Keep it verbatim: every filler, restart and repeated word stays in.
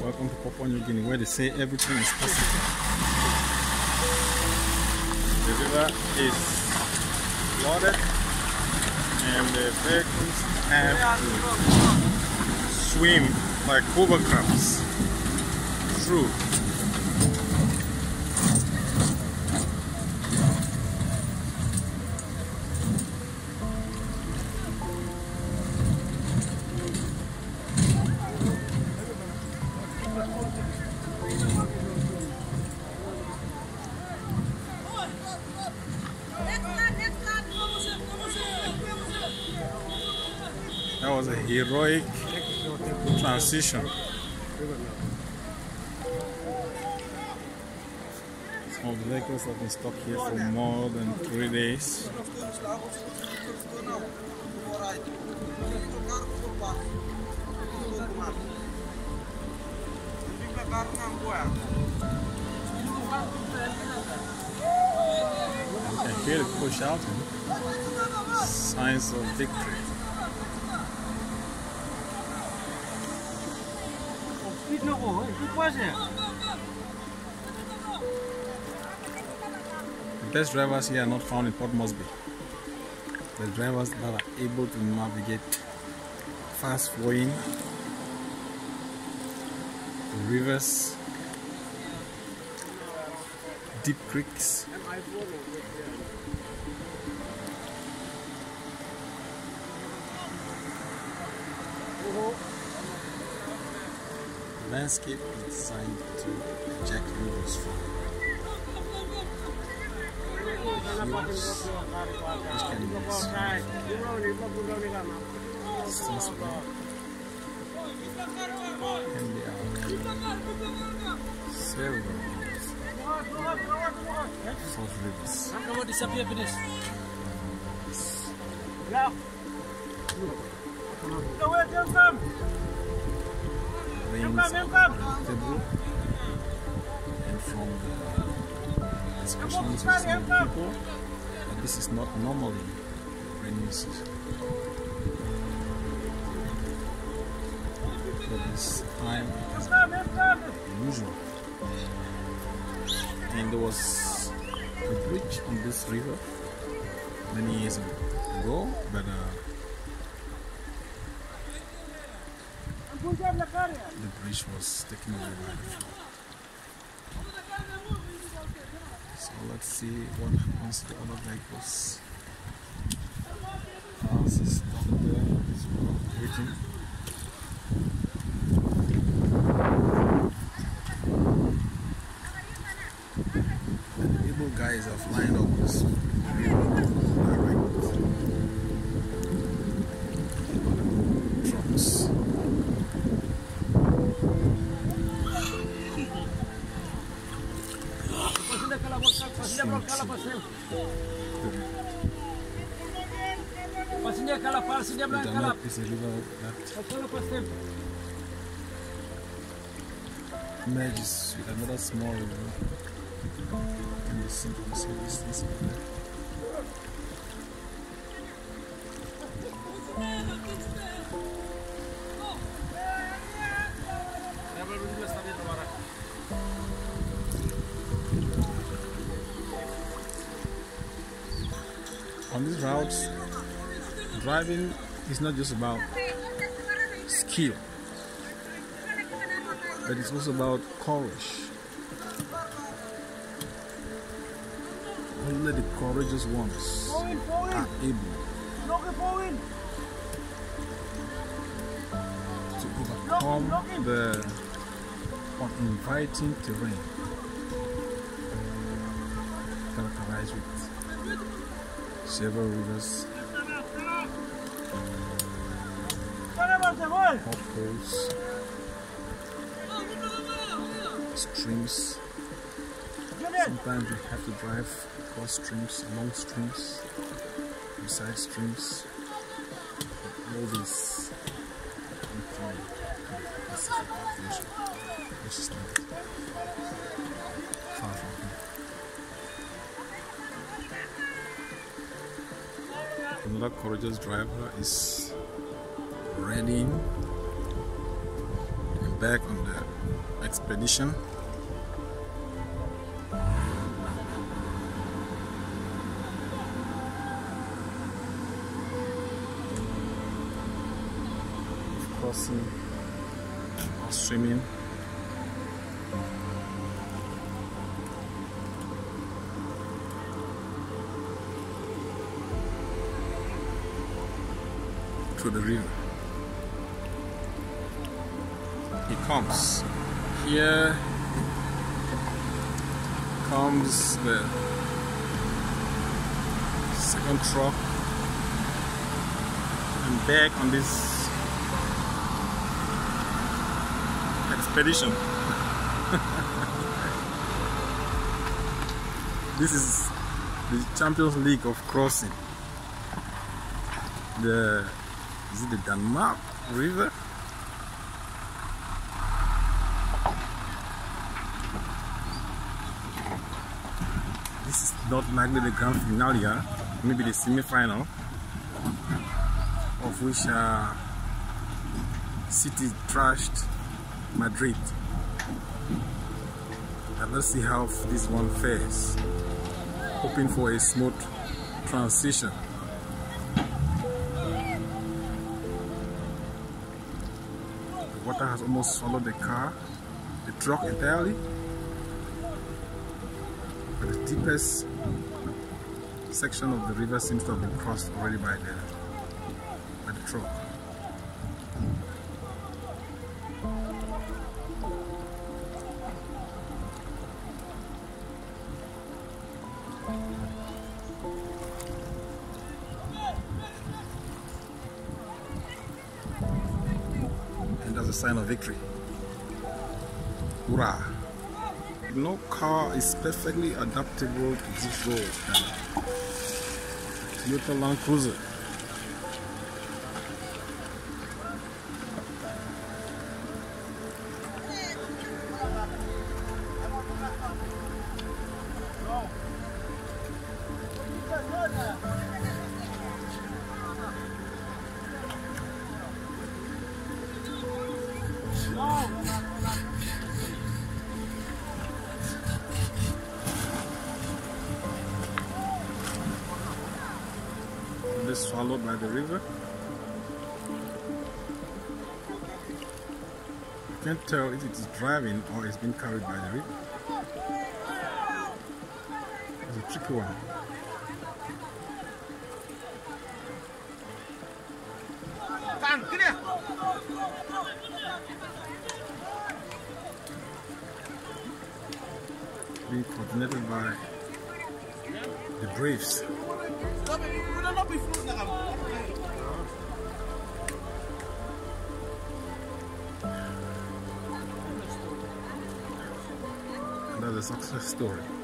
Welcome to Papua New Guinea, where they say everything is possible. The river is flooded and the vehicles have to swim like hovercrafts through. That was a heroic transition. Some of the vehicles have been stuck here for more than three days. You can hear the people shouting. Signs of victory. The best drivers here are not found in Port Moresby. The drivers that are able to navigate fast flowing rivers, deep creeks, the landscape is designed to eject rivers from hills, which can be sensible, and there are several such rivers. Rains are predictable, and from the discussions with some people, that this is not normally rainy season. But this time it has been unusual. And there was a bridge on this river many years ago, but uh, the bridge was taken away by the flood. So let's see what happens to the other vehicles. House is stuck there, it's waiting. And the able guys have lined up this trucks. The Danube is a river that merges with another small river in the same distance. On these routes, driving is not just about skill, but it's also about courage. Only the courageous ones are able to overcome the uninviting terrain characterized with several rivers, potholes, streams. Sometimes we have to drive across streams, along streams, beside streams. All this which is not far from here. Another courageous driver is ready and back on the expedition. Crossing or swimming. Through the river. He comes. Here comes the second truck and back on this expedition. This is the Champions League of crossing. The is it the Denmark River? This is not likely the grand finale, huh? Maybe the semi-final, of which uh, City trashed Madrid. And let's see how this one fares. Hoping for a smooth transition. The water has almost swallowed the car, the truck entirely. But the deepest section of the river seems to have been crossed already by the by the truck. A sign of victory. Hurrah! No car is perfectly adaptable to this road. Toyota Land Cruiser. This swallowed by the river. You can't tell if it is driving or it's being carried by the river. It's a tricky one. Being coordinated by the Braves. Another success story.